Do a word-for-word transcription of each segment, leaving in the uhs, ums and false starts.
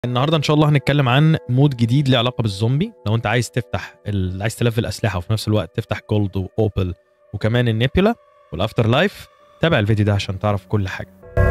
النهارده ان شاء الله هنتكلم عن مود جديد له علاقه بالزومبي. لو انت عايز تفتح ال... عايز تلفل اسلحه وفي نفس الوقت تفتح جولد واوبل وكمان النيبيولا والافتر لايف، تابع الفيديو ده عشان تعرف كل حاجه.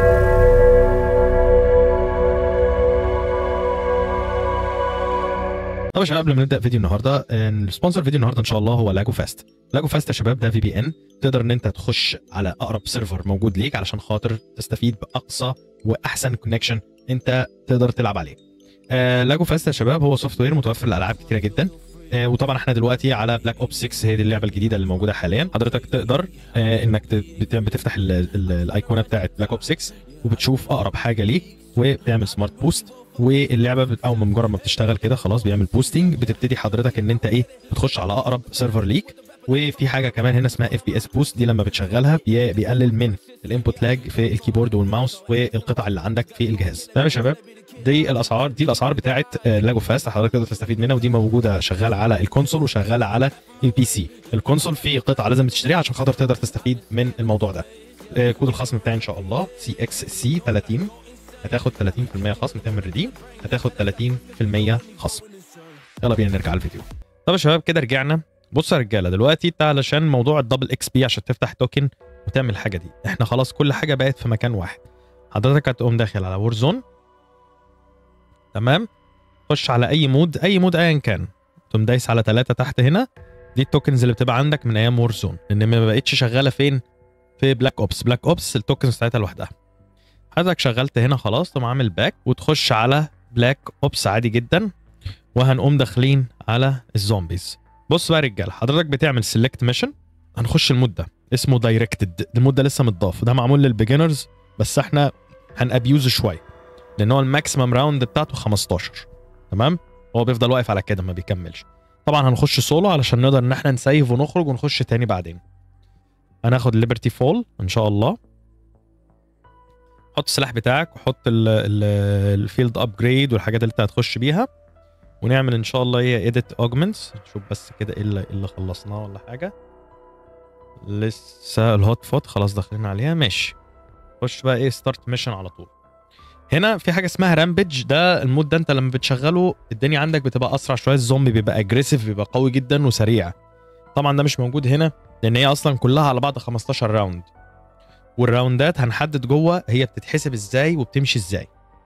طب يا شباب، قبل ما نبدا فيديو النهارده، السبونسر فيديو النهارده ان شاء الله هو لاجو فاست. لاجو فاست يا شباب ده في بي ان، تقدر ان انت تخش على اقرب سيرفر موجود ليك علشان خاطر تستفيد باقصى واحسن كونكشن انت تقدر تلعب عليه. آه لاجو فاست يا شباب هو سوفت وير متوفر لالعاب كتيره جدا. آه وطبعا احنا دلوقتي على بلاك اوبس ستة، هي دي اللعبه الجديده اللي موجوده حاليا. حضرتك تقدر آه انك بتفتح الايقونه بتاعه بلاك اوبس ستة وبتشوف اقرب حاجه ليك وبتعمل سمارت بوست، واللعبه اول ما مجرد ما بتشتغل كده خلاص بيعمل بوستنج، بتبتدي حضرتك ان انت ايه بتخش على اقرب سيرفر ليك. وفي حاجه كمان هنا اسمها اف بي اس بوست، دي لما بتشغلها بي بيقلل من الانبوت لاج في الكيبورد والماوس والقطع اللي عندك في الجهاز. تمام يا شباب، دي الاسعار دي الاسعار بتاعه لاجو فاست، حضرتك تقدر تستفيد منها، ودي موجوده شغاله على الكونسول وشغاله على البي سي. الكونسول فيه قطعه لازم تشتريها عشان خاطر تقدر تستفيد من الموضوع ده. كود الخصم بتاعي ان شاء الله سي اكس سي ثلاثين، هتاخد ثلاثين في المية خصم، تعمل ريديم هتاخد ثلاثين في المية خصم. يلا بينا نرجع الفيديو. طب يا شباب كده رجعنا. بصوا يا رجاله، دلوقتي انت علشان موضوع الدبل اكس بي عشان تفتح توكن وتعمل الحاجه دي، احنا خلاص كل حاجه بقت في مكان واحد. حضرتك هتقوم داخل على وور زون، تمام، خش على اي مود اي مود ايا كان، تقوم دايس على ثلاثة تحت هنا. دي التوكنز اللي بتبقى عندك من ايام وور زون، لان ما بقتش شغاله فين؟ في بلاك اوبس. بلاك اوبس التوكنز بتاعتها لوحدها. حضرتك شغلت هنا خلاص، تقوم عامل باك وتخش على بلاك اوبس عادي جدا، وهنقوم داخلين على الزومبيز. بص بقى يا رجاله، حضرتك بتعمل سيلكت ميشن. هنخش المود ده اسمه دايركتد، المود ده لسه متضاف، ده معمول للبيجنرز بس احنا هنابيوز شويه لان هو الماكسيمم راوند بتاعته خمستاشر. تمام، هو بيفضل واقف على كده ما بيكملش. طبعا هنخش سولو علشان نقدر ان احنا نسيف ونخرج ونخش تاني بعدين. هناخد ليبرتي فول ان شاء الله. حط السلاح بتاعك وحط الفيلد ابجريد والحاجات اللي انت هتخش بيها، ونعمل ان شاء الله ايه اديت اوجمنتس. نشوف بس كده ايه اللي, اللي خلصناه ولا حاجه. لسه الهوت فوت خلاص داخلين عليها، ماشي. خش بقى ايه ستارت ميشن على طول. هنا في حاجه اسمها رامبج، ده المود ده انت لما بتشغله الدنيا عندك بتبقى اسرع شويه، الزومبي بيبقى اجريسيف، بيبقى قوي جدا وسريع. طبعا ده مش موجود هنا لان هي اصلا كلها على بعض خمستاشر راوند، والراوندات هنحدد جوه هي بتتحسب ازاي وبتمشي ازاي.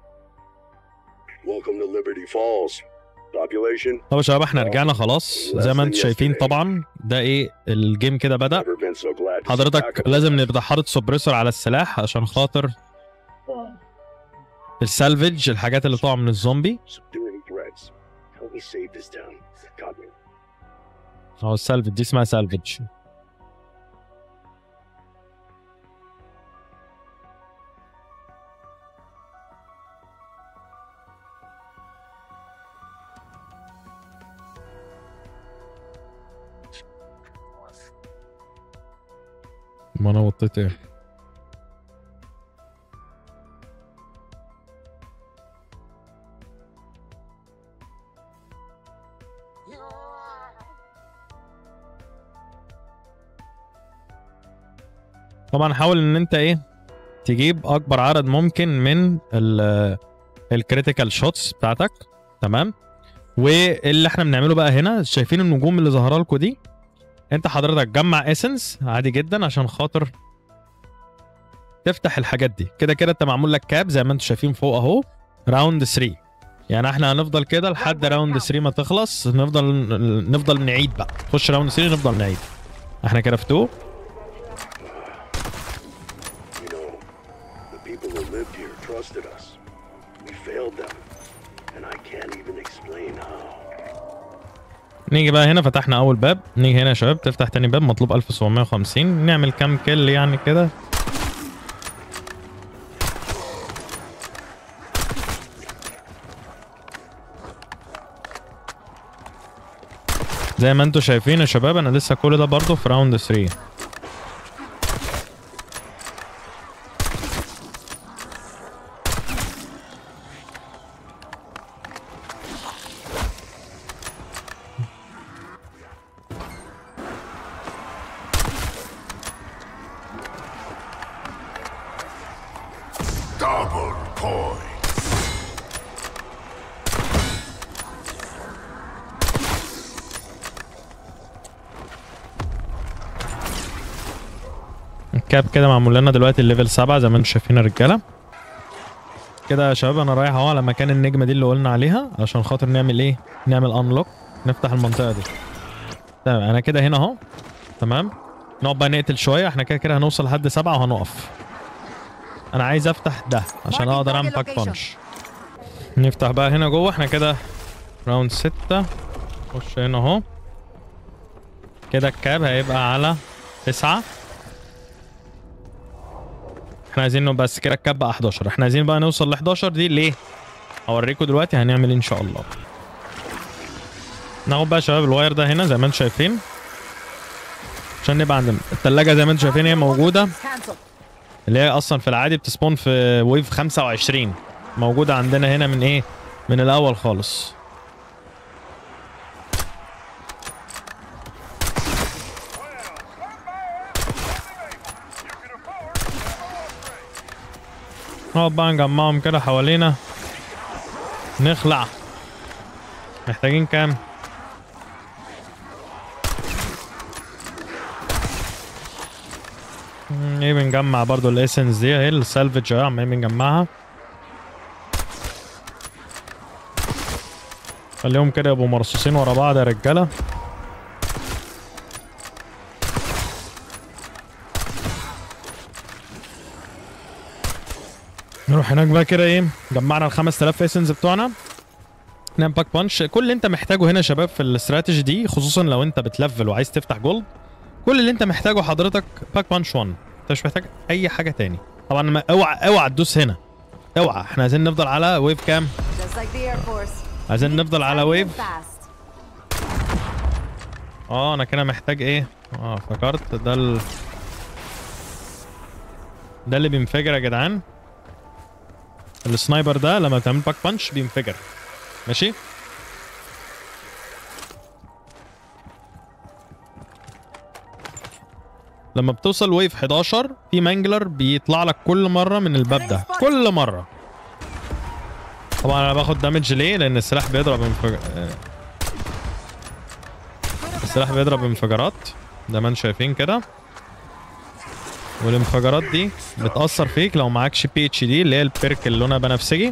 طب يا شباب احنا رجعنا خلاص زي ما انتم شايفين. طبعا ده ايه الجيم كده بدأ. حضرتك لازم نبقى حاطط سبريسور على السلاح عشان خاطر السالفج، الحاجات اللي طالعه من الزومبي. اهو السالفج دي اسمها سالفج. ما انا وطيت ايه؟ طبعا حاول ان انت ايه تجيب اكبر عدد ممكن من الكريتيكال شوتس بتاعتك. تمام، واللي احنا بنعمله بقى هنا، شايفين النجوم اللي ظاهره لكم دي؟ انت حضرتك جمع اسنس عادي جدا عشان خاطر تفتح الحاجات دي. كده كده انت معمول لك كاب زي ما انتم شايفين فوق اهو، راوند ثلاثة. يعني احنا هنفضل كده لحد راوند ثلاثة ما تخلص، نفضل نفضل نعيد بقى، نخش راوند ثلاثة نفضل نعيد. احنا كده في اتنين. نيجي بقى هنا، فتحنا اول باب. نيجي هنا يا شباب تفتح تاني باب، مطلوب ألف وسبعمية وخمسين. نعمل كام كيل يعني كده؟ زي ما انتم شايفين يا شباب انا لسه كل ده برضه في راوند ثلاثة. كاب كده معمول لنا دلوقتي الليفل سبعة زي ما انتم شايفين يا رجاله. كده يا شباب انا رايح اهو على مكان النجمه دي اللي قلنا عليها عشان خاطر نعمل ايه؟ نعمل انلوك، نفتح المنطقه دي. تمام انا كده هنا اهو. تمام نقعد بقى نقتل شويه، احنا كده كده هنوصل لحد سبعة وهنقف. انا عايز افتح ده عشان اقدر اعمل باك بانش. نفتح بقى هنا جوه، احنا كده راوند ستة. خش هنا اهو. كده الكاب هيبقى على تسعة. احنا عايزين بس كده الكاب بقى حداشر. احنا عايزين بقى نوصل ل حداشر دي ليه؟ هوريكم دلوقتي هنعمل ايه ان شاء الله. ناخد بقى يا شباب الواير ده هنا زي ما انتم شايفين عشان نبقى عندنا التلاجة زي ما انتم شايفين هي موجودة، اللي هي اصلا في العادي بتسبون في ويف خمسة وعشرين، موجودة عندنا هنا من ايه؟ من الاول خالص. نقعد بقى نجمعهم كده حوالينا نخلع. محتاجين كام؟ ايه بنجمع برضو الاسنس دي اهي السالفج اهي عمالين بنجمعها. خليهم كده يبقوا مرصوصين ورا بعض يا رجاله. نروح هناك بقى كده ايه، جمعنا ال خمسة آلاف اسنس بتوعنا. نعمل باك بانش. كل اللي انت محتاجه هنا يا شباب في الاستراتيجي دي، خصوصا لو انت بتلفل وعايز تفتح جولد، كل اللي انت محتاجه حضرتك باك بانش واحد. انت مش محتاج اي حاجه تاني. طبعا ما اوعى اوعى تدوس هنا، اوعى. احنا عايزين نفضل على ويف كام؟ عايزين نفضل على ويف. اه انا كده محتاج ايه؟ اه افتكرت ده ال... ده اللي بينفجر يا جدعان. السنايبر ده لما بتعمل باك بانش بينفجر. ماشي؟ لما بتوصل ويف حداشر في مانجلر بيطلع لك كل مره من الباب ده، كل مره. طبعا انا باخد دامج ليه؟ لان السلاح بيضرب انفجار، السلاح بيضرب انفجارات زي ما انتم شايفين كده، والانفجارات دي بتأثر فيك لو معكش بي اتش دي اللي هي البيرك اللي لونها بنفسجي.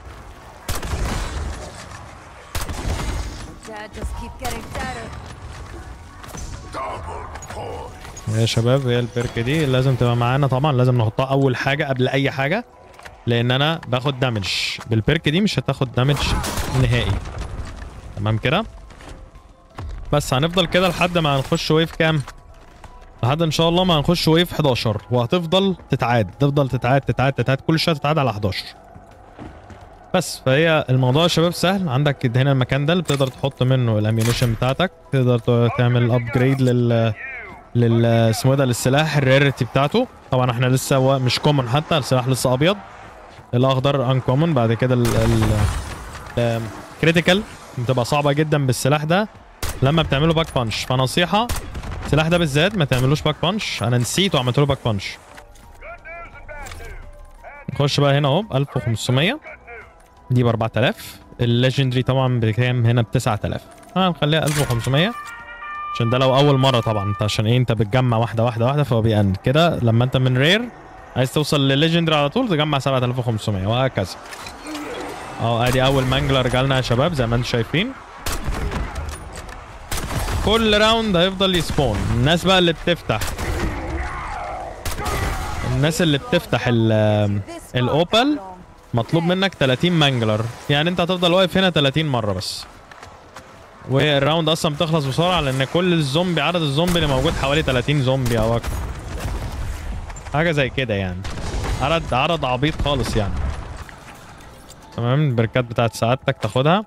يا شباب هي البيرك دي لازم تبقى معانا، طبعا لازم نحطها اول حاجه قبل اي حاجه، لان انا باخد دامج بالبيرك دي، مش هتاخد دامج نهائي. تمام كده؟ بس هنفضل كده لحد ما هنخش ويف كام؟ لحد ان شاء الله ما هنخش ويف حداشر، وهتفضل تتعاد تفضل تتعاد تتعاد تتعاد كل شويه تتعاد على حداشر. بس فهي الموضوع يا شباب سهل. عندك هنا المكان ده اللي بتقدر تحط منه الاميونيشن بتاعتك، تقدر تعمل ابجريد لل لل اسمه ده للسلاح الريرتي بتاعته. طبعا احنا لسه مش كومن، حتى السلاح لسه ابيض، الاخضر ان كومن. بعد كده الكريتيكال بتبقى صعبه جدا بالسلاح ده لما بتعمله باك بانش. فنصيحه السلاح ده بالذات ما تعملوش باك بانش. انا نسيته عملت له باك بانش. نخش بقى هنا اهو ب ألف وخمسمية، دي ب أربعة آلاف. الليجندري طبعا بكام؟ هنا ب تسعة آلاف. هنخليها ألف وخمسمية عشان ده لو اول مره. طبعا انت عشان ايه؟ انت بتجمع واحده واحده واحده فهو بيأن كده. لما انت من رير عايز توصل لليجندري على طول تجمع سبعة آلاف وخمسمية وهكذا. اهو ادي اول مانجلر جالنا يا شباب زي ما انتم شايفين. كل راوند هيفضل يسبون. الناس بقى اللي بتفتح الناس اللي بتفتح الاوبل مطلوب منك تلاتين مانجلر، يعني انت هتفضل واقف هنا تلاتين مره بس. والراوند اصلا بتخلص بسرعه لان كل الزومبي، عدد الزومبي اللي موجود حوالي تلاتين زومبي او اكتر، حاجه زي كده يعني. عدد عدد عبيط خالص يعني. تمام. البركات بتاعت سعادتك تاخدها.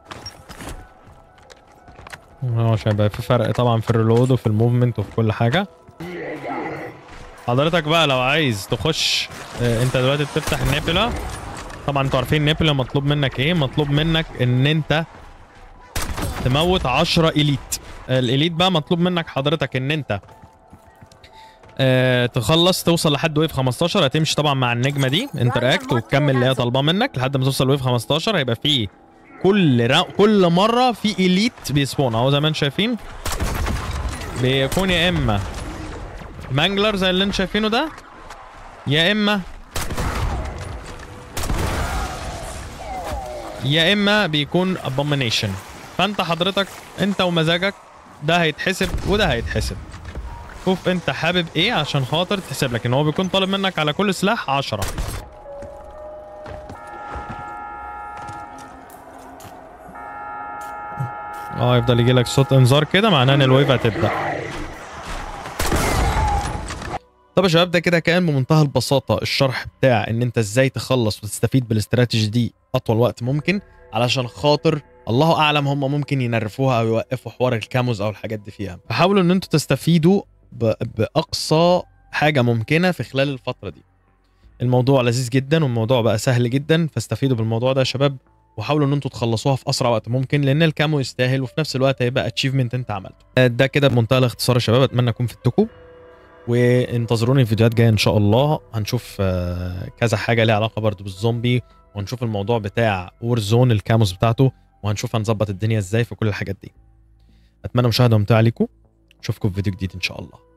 مش هيبقى في فرق طبعا في الريلود وفي الموفمنت وفي كل حاجه. حضرتك بقى لو عايز تخش، اه انت دلوقتي بتفتح النيبولا. طبعا انتوا عارفين النيبولا مطلوب منك ايه؟ مطلوب منك ان انت تموت عشرة اليت. الاليت بقى مطلوب منك حضرتك ان انت اه تخلص توصل لحد ويف خمستاشر. هتمشي طبعا مع النجمه دي انتراكت وتكمل اللي هي طالباه منك لحد ما توصل لويف خمستاشر. هيبقى فيه كل را... كل مره في اليت بيسبون اهو زي ما انتم شايفين. بيكون يا اما مانجلر زي اللي انتم شايفينه ده، يا اما يا اما بيكون abomination. فانت حضرتك انت ومزاجك، ده هيتحسب وده هيتحسب. شوف انت حابب ايه عشان خاطر تحسب لك ان هو بيكون طالب منك على كل سلاح عشرة. اه يفضل يجي لك صوت انذار كده، معناه ان الويف هتبدا. طب يا شباب ده كده كان بمنتهى البساطه الشرح بتاع ان انت ازاي تخلص وتستفيد بالاستراتيجي دي اطول وقت ممكن، علشان خاطر الله اعلم هم ممكن ينرفوها او يوقفوا حوار الكاموز او الحاجات دي فيها. فحاولوا ان انتوا تستفيدوا باقصى حاجه ممكنه في خلال الفتره دي. الموضوع لذيذ جدا والموضوع بقى سهل جدا، فاستفيدوا بالموضوع ده يا شباب، وحاولوا ان انتوا تخلصوها في اسرع وقت ممكن، لان الكامو يستاهل وفي نفس الوقت هيبقى اتشيفمنت انت عملته. ده كده بمنتهى الاختصار يا شباب، اتمنى اكون فدتكم، وانتظروني في فيديوهات جايه ان شاء الله. هنشوف كذا حاجه ليها علاقه برضو بالزومبي، وهنشوف الموضوع بتاع وور زون الكاموز بتاعته، وهنشوف هنظبط الدنيا ازاي في كل الحاجات دي. اتمنى مشاهده ممتعه ليكم، اشوفكم في فيديو جديد ان شاء الله.